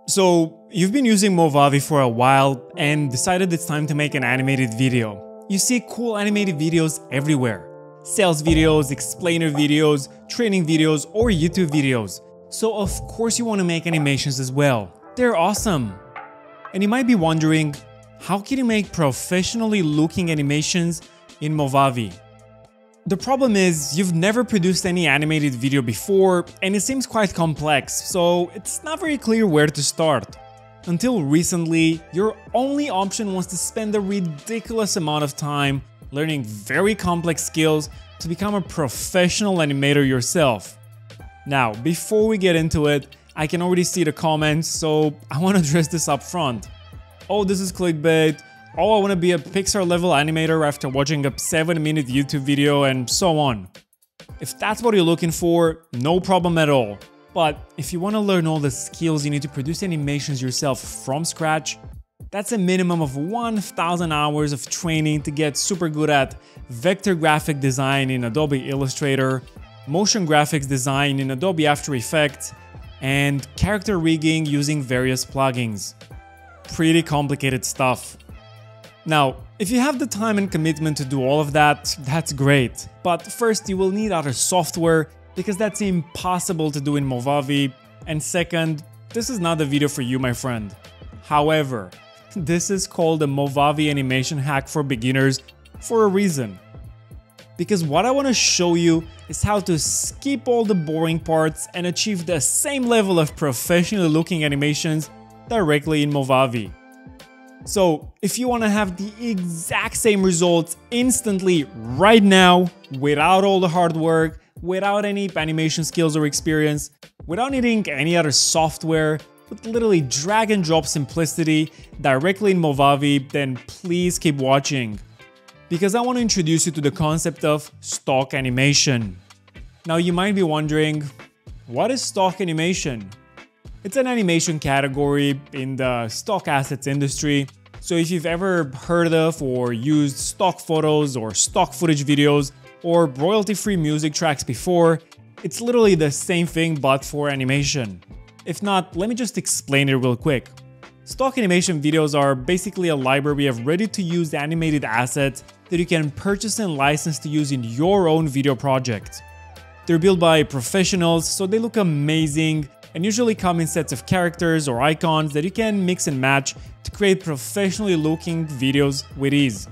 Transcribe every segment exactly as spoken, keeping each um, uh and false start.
So, you've been using Movavi for a while and decided it's time to make an animated video. You see cool animated videos everywhere. Sales videos, explainer videos, training videos, or YouTube videos. So of course you want to make animations as well. They're awesome. And you might be wondering, how can you make professionally looking animations in Movavi? The problem is, you've never produced any animated video before, and it seems quite complex, so it's not very clear where to start. Until recently, your only option was to spend a ridiculous amount of time learning very complex skills to become a professional animator yourself. Now, before we get into it, I can already see the comments, so I want to address this up front. Oh, this is clickbait. Oh, I want to be a Pixar level animator after watching a seven minute YouTube video, and so on. If that's what you're looking for, no problem at all. But if you want to learn all the skills you need to produce animations yourself from scratch, that's a minimum of one thousand hours of training to get super good at vector graphic design in Adobe Illustrator, motion graphics design in Adobe After Effects, and character rigging using various plugins. Pretty complicated stuff. Now, if you have the time and commitment to do all of that, that's great. But first, you will need other software, because that's impossible to do in Movavi. And second, this is not the video for you, my friend. However, this is called a Movavi Animation Hack for beginners for a reason. Because what I want to show you is how to skip all the boring parts and achieve the same level of professionally looking animations directly in Movavi. So, if you want to have the exact same results instantly right now, without all the hard work, without any animation skills or experience, without needing any other software, with literally drag and drop simplicity directly in Movavi, then please keep watching. Because I want to introduce you to the concept of stock animation. Now you might be wondering, what is stock animation? It's an animation category in the stock assets industry, so if you've ever heard of or used stock photos or stock footage videos or royalty-free music tracks before, it's literally the same thing but for animation. If not, let me just explain it real quick. Stock animation videos are basically a library of ready-to-use animated assets that you can purchase and license to use in your own video project. They're built by professionals, so they look amazing, and usually come in sets of characters or icons that you can mix and match to create professionally looking videos with ease.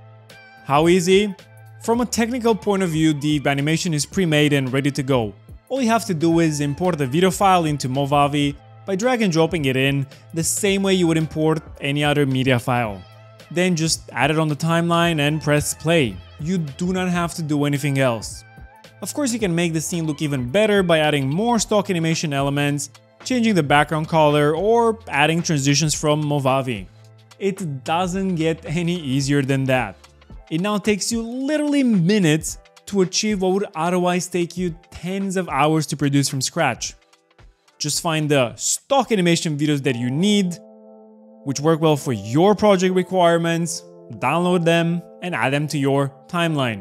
How easy? From a technical point of view, the animation is pre-made and ready to go. All you have to do is import the video file into Movavi by drag and dropping it in the same way you would import any other media file. Then just add it on the timeline and press play. You do not have to do anything else. Of course, you can make the scene look even better by adding more stock animation elements, changing the background color, or adding transitions from Movavi. It doesn't get any easier than that. It now takes you literally minutes to achieve what would otherwise take you tens of hours to produce from scratch. Just find the stock animation videos that you need, which work well for your project requirements, download them, and add them to your timeline.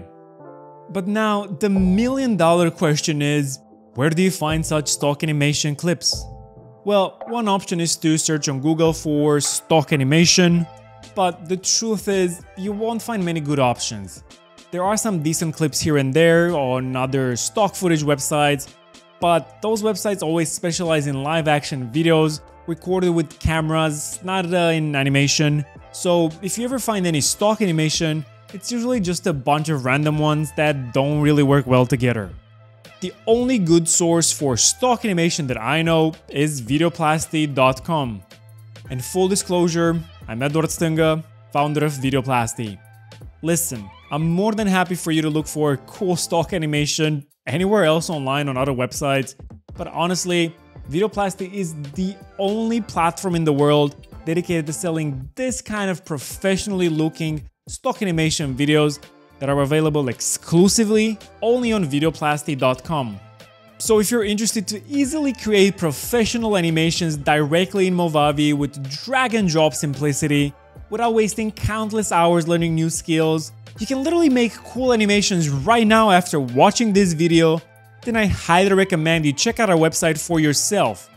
But now, the million dollar question is, where do you find such stock animation clips? Well, one option is to search on Google for stock animation, but the truth is, you won't find many good options. There are some decent clips here and there on other stock footage websites, but those websites always specialize in live action videos recorded with cameras, not uh, in animation. So if you ever find any stock animation, it's usually just a bunch of random ones that don't really work well together. The only good source for stock animation that I know is videoplasty dot com. And full disclosure, I'm Edward Stunga, founder of Videoplasty. Listen, I'm more than happy for you to look for cool stock animation anywhere else online on other websites, but honestly, Videoplasty is the only platform in the world dedicated to selling this kind of professionally looking stock animation videos that are available exclusively only on videoplasty dot com. So if you're interested to easily create professional animations directly in Movavi with drag and drop simplicity, without wasting countless hours learning new skills, you can literally make cool animations right now after watching this video, then I highly recommend you check out our website for yourself.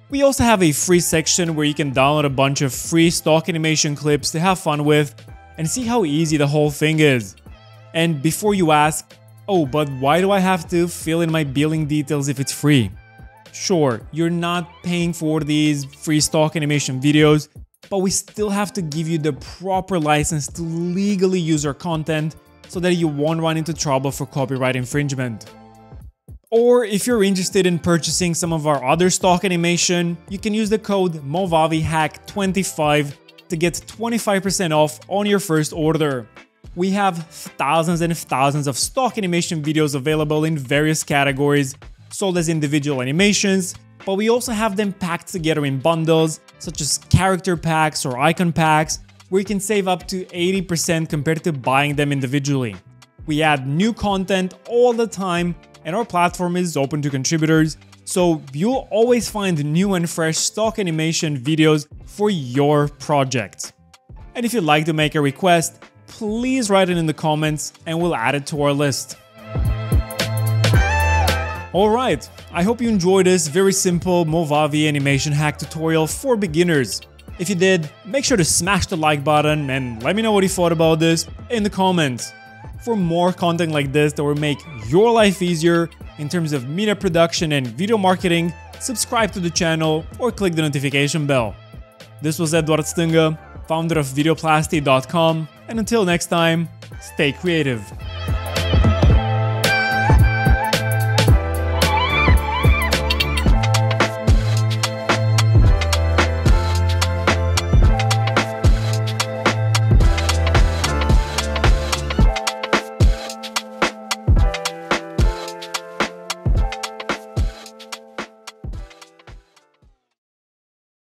We also have a free section where you can download a bunch of free stock animation clips to have fun with and see how easy the whole thing is. And before you ask, oh, but why do I have to fill in my billing details if it's free? Sure, you're not paying for these free stock animation videos, but we still have to give you the proper license to legally use our content so that you won't run into trouble for copyright infringement. Or if you're interested in purchasing some of our other stock animation, you can use the code Movavi Hack twenty-five to get twenty-five percent off on your first order. We have thousands and thousands of stock animation videos available in various categories, sold as individual animations, but we also have them packed together in bundles, such as character packs or icon packs, where you can save up to eighty percent compared to buying them individually. We add new content all the time, and our platform is open to contributors, so you'll always find new and fresh stock animation videos for your project. And if you'd like to make a request, please write it in the comments and we'll add it to our list. Alright, I hope you enjoyed this very simple Movavi Animation Hack tutorial for beginners. If you did, make sure to smash the like button and let me know what you thought about this in the comments. For more content like this that will make your life easier in terms of media production and video marketing, subscribe to the channel or click the notification bell. This was Edward Stunga, founder of videoplasty dot com, and until next time, stay creative.